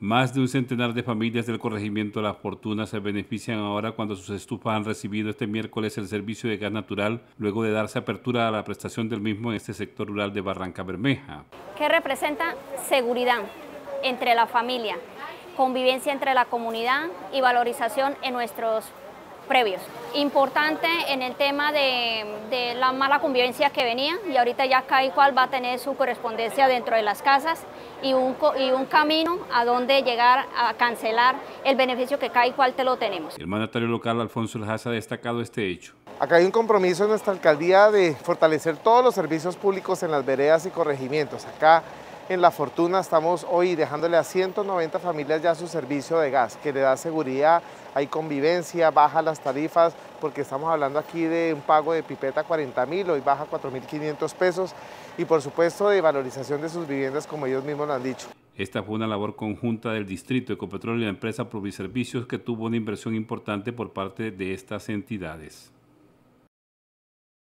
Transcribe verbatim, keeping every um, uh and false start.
Más de un centenar de familias del corregimiento La Fortuna se benefician ahora cuando sus estufas han recibido este miércoles el servicio de gas natural, luego de darse apertura a la prestación del mismo en este sector rural de Barranca Bermeja. ¿Qué representa? Seguridad entre la familia, convivencia entre la comunidad y valorización en nuestros previos. Importante en el tema de, de la mala convivencia que venía, y ahorita ya cada cual va a tener su correspondencia dentro de las casas y un, y un camino a donde llegar a cancelar el beneficio que cada cual te lo tenemos. El mandatario local Alfonso Lajas ha destacado este hecho. Acá hay un compromiso en nuestra alcaldía de fortalecer todos los servicios públicos en las veredas y corregimientos. Acá en La Fortuna estamos hoy dejándole a ciento noventa familias ya su servicio de gas, que le da seguridad, hay convivencia, baja las tarifas, porque estamos hablando aquí de un pago de pipeta cuarenta mil, hoy baja cuatro mil quinientos pesos, y por supuesto de valorización de sus viviendas, como ellos mismos lo han dicho. Esta fue una labor conjunta del Distrito, Ecopetrol y la empresa Proviservicios, que tuvo una inversión importante por parte de estas entidades.